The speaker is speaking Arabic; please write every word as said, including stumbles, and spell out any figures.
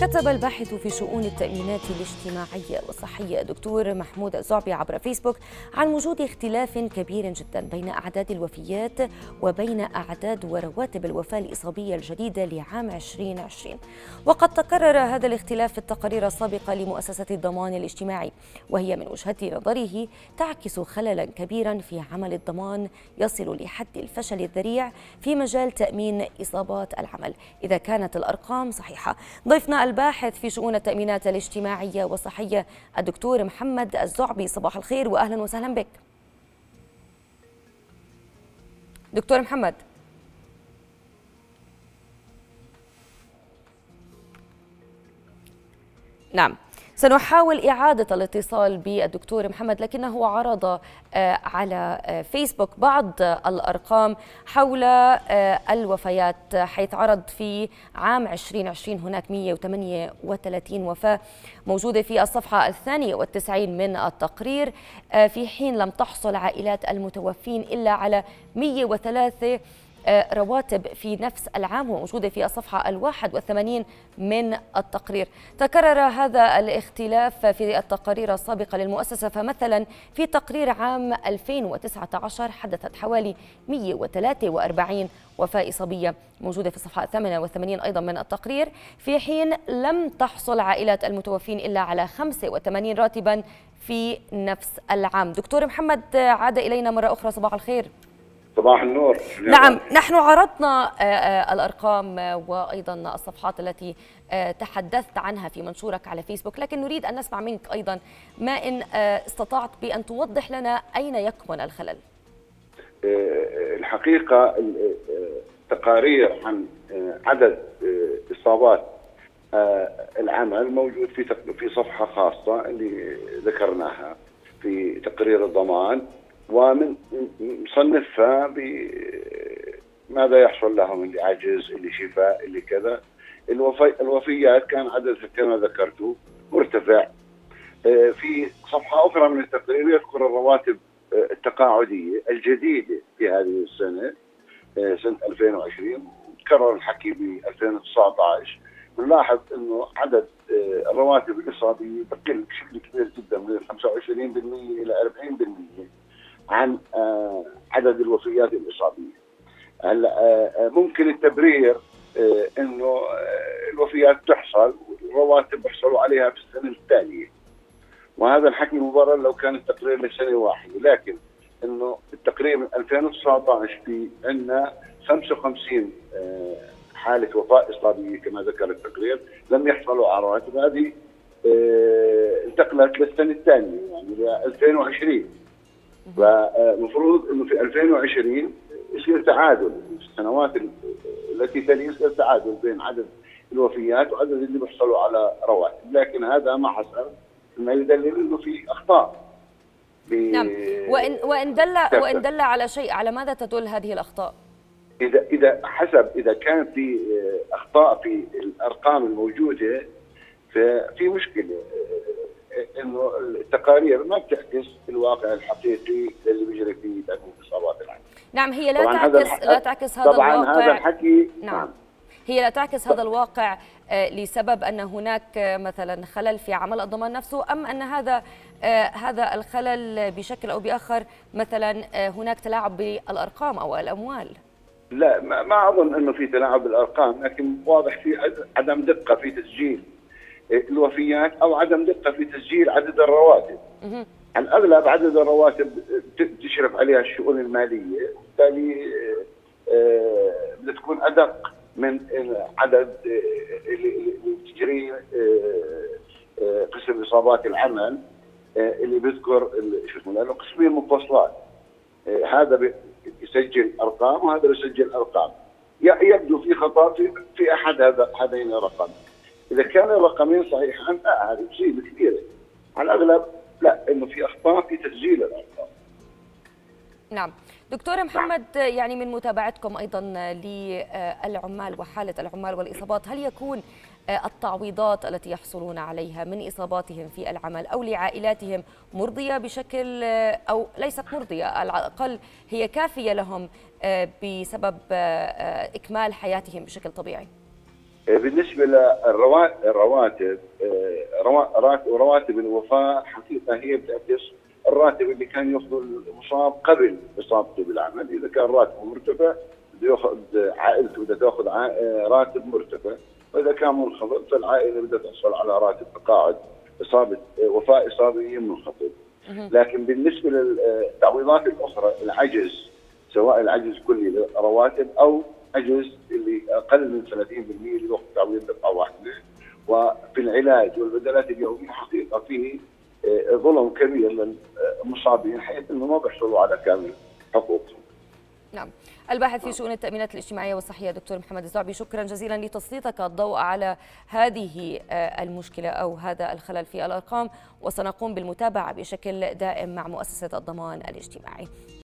كتب الباحث في شؤون التأمينات الاجتماعية والصحية دكتور محمود الزعبي عبر فيسبوك عن وجود اختلاف كبير جدا بين أعداد الوفيات وبين أعداد ورواتب الوفاة الإصابية الجديدة لعام ألفين وعشرين. وقد تكرر هذا الاختلاف في التقارير السابقة لمؤسسة الضمان الاجتماعي، وهي من وجهة نظره تعكس خللا كبيرا في عمل الضمان يصل لحد الفشل الذريع في مجال تأمين إصابات العمل إذا كانت الأرقام صحيحة. ضيفنا الباحث في شؤون التأمينات الاجتماعية والصحية الدكتور محمد الزعبي، صباح الخير وأهلا وسهلا بك دكتور محمد. نعم، سنحاول إعادة الاتصال بالدكتور محمد، لكنه عرض على فيسبوك بعض الأرقام حول الوفيات، حيث عرض في عام ألفين وعشرين هناك مئة وثمانية وثلاثين وفاة موجودة في الصفحة الثانية والتسعين من التقرير، في حين لم تحصل عائلات المتوفين إلا على مئة وثلاثة رواتب في نفس العام، وموجودة في الصفحة الواحد والثمانين من التقرير. تكرر هذا الاختلاف في التقارير السابقة للمؤسسة، فمثلا في تقرير عام ألفين وتسعة عشر حدثت حوالي مئة وثلاثة وأربعين وفاة إصابية موجودة في الصفحة الثامنة والثمانين أيضا من التقرير، في حين لم تحصل عائلات المتوفين إلا على خمسة وثمانين راتبا في نفس العام. دكتور محمد، عاد إلينا مرة أخرى، صباح الخير. صباح النور. نعم، نحن عرضنا الأرقام وأيضا الصفحات التي تحدثت عنها في منشورك على فيسبوك، لكن نريد أن نسمع منك أيضا ما إن استطعت بأن توضح لنا أين يكمن الخلل. الحقيقة تقارير عن عدد إصابات العمل موجود في في صفحة خاصة اللي ذكرناها في تقرير الضمان، ومن مصنفها بماذا يحصل لهم، اللي عجز، اللي شفاء، اللي كذا. الوفي الوفيات كان عددها كما ذكرت مرتفع. في صفحة أخرى من التقرير يذكر الرواتب التقاعدية الجديدة في هذه السنة، سنة ألفين وعشرين، تكرر الحكي ب ألفين وتسعة عشر. نلاحظ أنه عدد الرواتب الإصابية بقل بشكل كبير جدا، من خمسة وعشرين بالمئة إلى أربعين بالمئة عن عدد الوفيات الإصابية. هلا ممكن التبرير انه الوفيات تحصل والرواتب بيحصلوا عليها في السنه التاليه، وهذا الحكي مبرر لو كان التقرير لسنه واحده، لكن انه التقرير من ألفين وتسعة عشر في عندنا خمسة وخمسين حاله وفاه اصابيه كما ذكر التقرير لم يحصلوا على رواتب. هذه انتقلت للسنه الثانيه يعني ل ألفين وعشرين، فالمفروض انه في ألفين وعشرين يصير تعادل في السنوات التي تلي، يصير تعادل بين عدد الوفيات وعدد اللي بيحصلوا على رواتب، لكن هذا ما حصل، ما يدلل انه في اخطاء. نعم، وان وان دل وان دل على شيء، على ماذا تدل هذه الاخطاء؟ اذا اذا حسب اذا كان في اخطاء في الارقام الموجوده ففي مشكله، انه التقارير ما بتعكس الواقع الحقيقي اللي بيجري فيه تأمين إصابات العمل. نعم، هي لا تعكس لا تعكس هذا طبعاً الواقع. هذا الحكي نعم. نعم هي لا تعكس هذا الواقع لسبب ان هناك مثلا خلل في عمل الضمان نفسه، ام ان هذا هذا الخلل بشكل او باخر مثلا هناك تلاعب بالارقام او الاموال؟ لا، ما اظن انه في تلاعب بالارقام، لكن واضح في عدم دقه في تسجيل الوفيات او عدم دقه في تسجيل عدد الرواتب. على الاغلب عدد الرواتب تشرف عليها الشؤون الماليه، وبالتالي بدها تكون ادق من عدد اللي بتجري قسم اصابات العمل اللي بيذكر شو اسمه، لانه قسمين مفصلات، هذا يسجل ارقام وهذا يسجل ارقام، يبدو في خطا في في احد هذا هذين الرقم. إذا كان الرقمين صحيحان لا، هذه مصيبة كبيرة. على الأغلب لا، إنه في أخطاء في تسجيل الأرقام. نعم، دكتور محمد، يعني من متابعتكم أيضا للعمال وحالة العمال والإصابات، هل يكون التعويضات التي يحصلون عليها من إصاباتهم في العمل أو لعائلاتهم مرضية بشكل، أو ليست مرضية، على الأقل هي كافية لهم بسبب إكمال حياتهم بشكل طبيعي؟ بالنسبه للرواتب، رواتب الوفاة حقيقه هي بتعكس الراتب اللي كان ياخذه المصاب قبل اصابته بالعمل. اذا كان راتبه مرتفع بده ياخذ عائلته بدها تاخذ راتب مرتفع، واذا كان منخفض فالعائله بدها تحصل على راتب تقاعد اصابه وفاه اصابيه منخفض. لكن بالنسبه للتعويضات الاخرى، العجز سواء العجز كلي للرواتب او عجز اللي اقل من ثلاثين بالمئة اللي ياخذ تعويض دفعه واحده، وفي العلاج والبدلات اليوميه حقيقه فيه ظلم كبير للمصابين حيث انه ما بيحصلوا على كامل حقوقهم. نعم. الباحث في شؤون التأمينات الاجتماعية والصحية دكتور محمد الزعبي، شكرا جزيلا لتسليطك الضوء على هذه المشكلة أو هذا الخلل في الأرقام، وسنقوم بالمتابعة بشكل دائم مع مؤسسة الضمان الاجتماعي.